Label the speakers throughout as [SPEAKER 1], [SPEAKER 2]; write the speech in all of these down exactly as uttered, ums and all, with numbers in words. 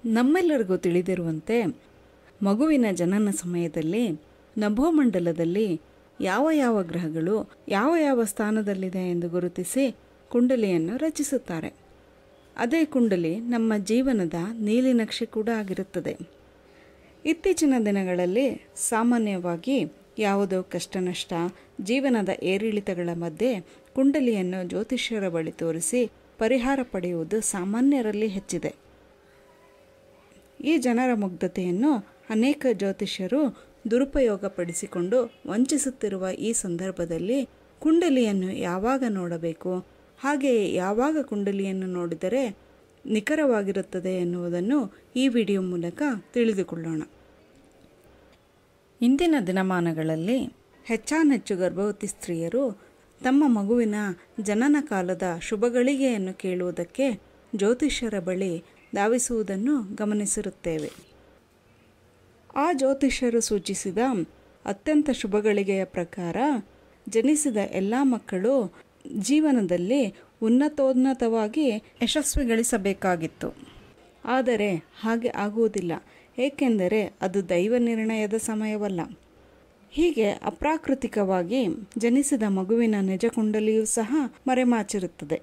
[SPEAKER 1] ನಮ್ಮೆಲ್ಲರಿಗೂ ತಿಳಿದಿರುವಂತೆ ಮಗುವಿನ ಜನನ ಸಮಯದಲ್ಲಿ ನಭೋಮಂಡಲದಲ್ಲಿ ಯಾವ ಯಾವ ಗ್ರಹಗಳು ಯಾವ ಯಾವ ಸ್ಥಾನದಲ್ಲಿದೆ ಎಂದು ಗುರುತಿಸಿ ಕುಂಡಲಿಯನ್ನು ರಚಿಸುತ್ತಾರೆ. ಅದೇ ಕುಂಡಲಿ ನಮ್ಮ ಜೀವನದ ನೀಲಿನಕ್ಷೆ ಕೂಡ ಆಗಿರುತ್ತದೆ. ಇತ್ತೀಚಿನ ದಿನಗಳಲ್ಲಿ ಸಾಮಾನ್ಯವಾಗಿ ಯಾವುದೋ ಕಷ್ಟ ನಷ್ಟ ಜೀವನದ ಏರಿಳಿತಗಳ ಮಧ್ಯೆ ಕುಂಡಲಿಯನ್ನು ಜ್ಯೋತಿಷ್ಯರ ಬಳಿ ತೋರಿಸಿ ಪರಿಹಾರ ಪಡೆಯುವುದು ಸಾಮಾನ್ಯರಲ್ಲಿ ಹೆಚ್ಚಿದೆ. ಈ ಜನರ ಮುಗ್ಧತೆಯನ್ನು ಅನೇಕ ಜ್ಯೋತಿಷ್ಯರು ದುರುಪಯೋಗಪಡಿಸಿಕೊಂಡು ವಂಚಿಸುತ್ತಿರುವ ಈ ಸಂದರ್ಭದಲ್ಲಿ ಕುಂಡಲಿಯನ್ನು ಯಾವಾಗ ನೋಡಬೇಕು, ಹಾಗೆಯೇ ಯಾವಾಗ ಕುಂಡಲಿಯನ್ನು ನೋಡಿದರೆ ನಿಖರವಾಗಿರುತ್ತದೆ ಎನ್ನುವುದನ್ನು ಈ ವಿಡಿಯೋ ಮೂಲಕ ತಿಳಿದುಕೊಳ್ಳೋಣ. ಇಂದಿನ ದಿನಮಾನಗಳಲ್ಲಿ ಹೆಚ್ಚಾನೆಚ್ಚು ಗರ್ಭವತಿ ಸ್ತ್ರೀಯರು ತಮ್ಮ ಮಗುವಿನ ಜನನ ಕಾಲದ ಶುಭಗಳಿಗೆಯನ್ನು ಕೇಳುವುದಕ್ಕೆ ಜ್ಯೋತಿಷ್ಯರ ಬಳಿ ಧಾವಿಸುವುದನ್ನು ಗಮನಿಸಿರುತ್ತೇವೆ. ಆ ಜ್ಯೋತಿಷ್ಯರು ಸೂಚಿಸಿದ ಅತ್ಯಂತ ಶುಭಗಳಿಗೆಯ ಪ್ರಕಾರ ಜನಿಸಿದ ಎಲ್ಲ ಮಕ್ಕಳು ಜೀವನದಲ್ಲಿ ಉನ್ನತೋನ್ನತವಾಗಿ ಯಶಸ್ವಿ ಗಳಿಸಬೇಕಾಗಿತ್ತು. ಆದರೆ ಹಾಗೆ ಆಗುವುದಿಲ್ಲ, ಏಕೆಂದರೆ ಅದು ದೈವ ನಿರ್ಣಯದ ಸಮಯವಲ್ಲ. ಹೀಗೆ ಅಪ್ರಾಕೃತಿಕವಾಗಿ ಜನಿಸಿದ ಮಗುವಿನ ನಿಜ ಕುಂಡಲಿಯೂ ಸಹ ಮರೆಮಾಚಿರುತ್ತದೆ.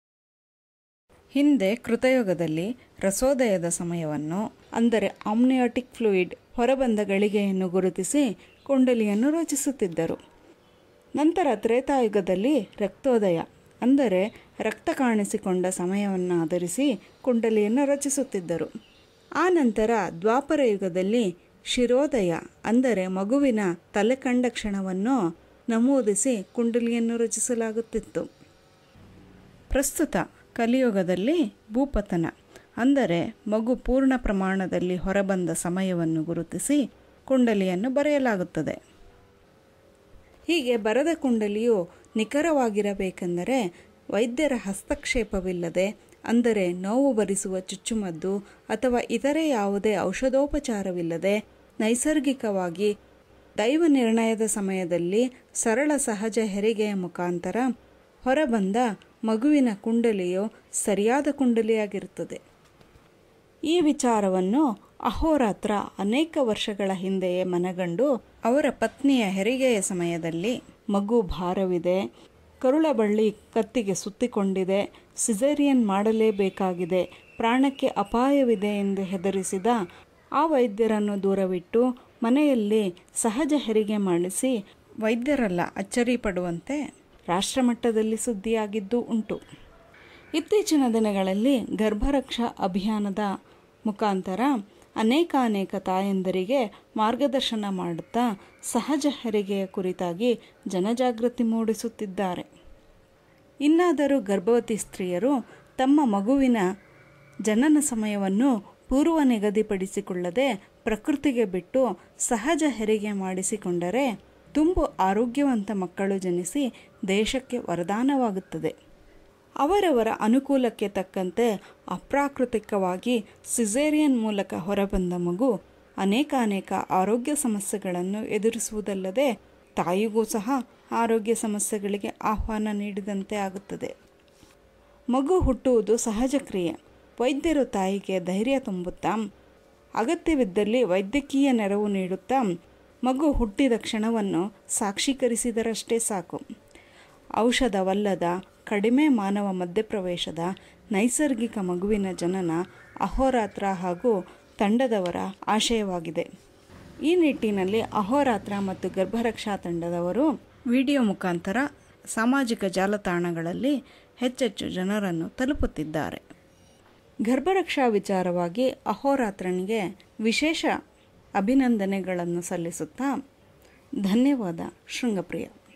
[SPEAKER 1] ಹಿಂದೆ ಕೃತಯುಗದಲ್ಲಿ ರಸೋದಯದ ಸಮಯವನ್ನು, ಅಂದರೆ ಆಮ್ನಿಯಾಟಿಕ್ ಫ್ಲೂಯಿಡ್ ಹೊರಬಂದ ಗಳಿಗೆಯನ್ನು ಗುರುತಿಸಿ ಕುಂಡಲಿಯನ್ನು ರಚಿಸುತ್ತಿದ್ದರು. ನಂತರ ತ್ರೇತಾಯುಗದಲ್ಲಿ ರಕ್ತೋದಯ, ಅಂದರೆ ರಕ್ತ ಕಾಣಿಸಿಕೊಂಡ ಸಮಯವನ್ನು ಆಧರಿಸಿ ಕುಂಡಲಿಯನ್ನು ರಚಿಸುತ್ತಿದ್ದರು. ಆ ನಂತರ ದ್ವಾಪರ ಯುಗದಲ್ಲಿ ಶಿರೋದಯ, ಅಂದರೆ ಮಗುವಿನ ತಲೆ ಕಂಡ ಕ್ಷಣವನ್ನು ನಮೂದಿಸಿ ಕುಂಡಲಿಯನ್ನು ರಚಿಸಲಾಗುತ್ತಿತ್ತು. ಪ್ರಸ್ತುತ ಕಲಿಯುಗದಲ್ಲಿ ಭೂಪತನ, ಅಂದರೆ ಮಗು ಪೂರ್ಣ ಪ್ರಮಾಣದಲ್ಲಿ ಹೊರಬಂದ ಸಮಯವನ್ನು ಗುರುತಿಸಿ ಕುಂಡಲಿಯನ್ನು ಬರೆಯಲಾಗುತ್ತದೆ. ಹೀಗೆ ಬರೆದ ಕುಂಡಲಿಯು ನಿಖರವಾಗಿರಬೇಕೆಂದರೆ ವೈದ್ಯರ ಹಸ್ತಕ್ಷೇಪವಿಲ್ಲದೆ, ಅಂದರೆ ನೋವು ಭರಿಸುವ ಚುಚ್ಚುಮದ್ದು ಅಥವಾ ಇತರೆ ಯಾವುದೇ ಔಷಧೋಪಚಾರವಿಲ್ಲದೆ ನೈಸರ್ಗಿಕವಾಗಿ ದೈವ ನಿರ್ಣಯದ ಸಮಯದಲ್ಲಿ ಸರಳ ಸಹಜ ಹೆರಿಗೆಯ ಮುಖಾಂತರ ಹೊರಬಂದ ಮಗುವಿನ ಕುಂಡಲಿಯು ಸರಿಯಾದ ಕುಂಡಲಿಯಾಗಿರುತ್ತದೆ. ಈ ವಿಚಾರವನ್ನು ಅಹೋರಾತ್ರ ಅನೇಕ ವರ್ಷಗಳ ಹಿಂದೆಯೇ ಮನಗಂಡು ಅವರ ಪತ್ನಿಯ ಹೆರಿಗೆಯ ಸಮಯದಲ್ಲಿ ಮಗು ಭಾರವಿದೆ, ಕರುಳಬಳ್ಳಿ ಕತ್ತಿಗೆ ಸುತ್ತಿಕೊಂಡಿದೆ, ಸಿಸೇರಿಯನ್ ಮಾಡಲೇಬೇಕಾಗಿದೆ, ಪ್ರಾಣಕ್ಕೆ ಅಪಾಯವಿದೆ ಎಂದು ಹೆದರಿಸಿದ ಆ ವೈದ್ಯರನ್ನು ದೂರವಿಟ್ಟು ಮನೆಯಲ್ಲಿ ಸಹಜ ಹೆರಿಗೆ ಮಾಡಿಸಿ ವೈದ್ಯರೆಲ್ಲ ಅಚ್ಚರಿ ಪಡುವಂತೆ ರಾಷ್ಟ್ರಮಟ್ಟದಲ್ಲಿ ಸುದ್ದಿಯಾಗಿದ್ದೂ ಉಂಟು. ಇತ್ತೀಚಿನ ದಿನಗಳಲ್ಲಿ ಗರ್ಭರಕ್ಷಾ ಅಭಿಯಾನದ ಮುಖಾಂತರ ಅನೇಕ ಅನೇಕ ತಾಯಂದರಿಗೆ ಮಾರ್ಗದರ್ಶನ ಮಾಡುತ್ತಾ ಸಹಜ ಹೆರಿಗೆಯ ಕುರಿತಾಗಿ ಜನಜಾಗೃತಿ ಮೂಡಿಸುತ್ತಿದ್ದಾರೆ. ಇನ್ನಾದರೂ ಗರ್ಭವತಿ ಸ್ತ್ರೀಯರು ತಮ್ಮ ಮಗುವಿನ ಜನನ ಸಮಯವನ್ನು ಪೂರ್ವ ನಿಗದಿಪಡಿಸಿಕೊಳ್ಳದೆ ಪ್ರಕೃತಿಗೆ ಬಿಟ್ಟು ಸಹಜ ಹೆರಿಗೆ ಮಾಡಿಸಿಕೊಂಡರೆ ತುಂಬು ಆರೋಗ್ಯವಂತ ಮಕ್ಕಳು ಜನಿಸಿ ದೇಶಕ್ಕೆ ವರದಾನವಾಗುತ್ತದೆ. ಅವರವರ ಅನುಕೂಲಕ್ಕೆ ತಕ್ಕಂತೆ ಅಪ್ರಾಕೃತಿಕವಾಗಿ ಸಿಸೇರಿಯನ್ ಮೂಲಕ ಹೊರಬಂದ ಮಗು ಅನೇಕ ಅನೇಕ ಆರೋಗ್ಯ ಸಮಸ್ಯೆಗಳನ್ನು ಎದುರಿಸುವುದಲ್ಲದೆ ತಾಯಿಗೂ ಸಹ ಆರೋಗ್ಯ ಸಮಸ್ಯೆಗಳಿಗೆ ಆಹ್ವಾನ ನೀಡಿದಂತೆ ಆಗುತ್ತದೆ. ಮಗು ಹುಟ್ಟುವುದು ಸಹಜ ಕ್ರಿಯೆ. ವೈದ್ಯರು ತಾಯಿಗೆ ಧೈರ್ಯ ತುಂಬುತ್ತಾ, ಅಗತ್ಯವಿದ್ದಲ್ಲಿ ವೈದ್ಯಕೀಯ ನೆರವು ನೀಡುತ್ತಾ ಮಗು ಹುಟ್ಟಿದ ಕ್ಷಣವನ್ನು ಸಾಕ್ಷೀಕರಿಸಿದರಷ್ಟೇ ಸಾಕು. ಔಷಧವಲ್ಲದ ಕಡಿಮೆ ಮಾನವ ಮಧ್ಯಪ್ರವೇಶದ ನೈಸರ್ಗಿಕ ಮಗುವಿನ ಜನನ ಅಹೋರಾತ್ರ ಹಾಗೂ ತಂಡದವರ ಆಶಯವಾಗಿದೆ. ಈ ನಿಟ್ಟಿನಲ್ಲಿ ಅಹೋರಾತ್ರ ಮತ್ತು ಗರ್ಭರಕ್ಷಾ ತಂಡದವರು ವಿಡಿಯೋ ಮುಖಾಂತರ ಸಾಮಾಜಿಕ ಜಾಲತಾಣಗಳಲ್ಲಿ ಹೆಚ್ಚೆಚ್ಚು ಜನರನ್ನು ತಲುಪುತ್ತಿದ್ದಾರೆ. ಗರ್ಭರಕ್ಷಾ ವಿಚಾರವಾಗಿ ಅಹೋರಾತ್ರನಿಗೆ ವಿಶೇಷ ಅಭಿನಂದನೆಗಳನ್ನು ಸಲ್ಲಿಸುತ್ತಾ ಧನ್ಯವಾದ. ಶೃಂಗಪ್ರಿಯ.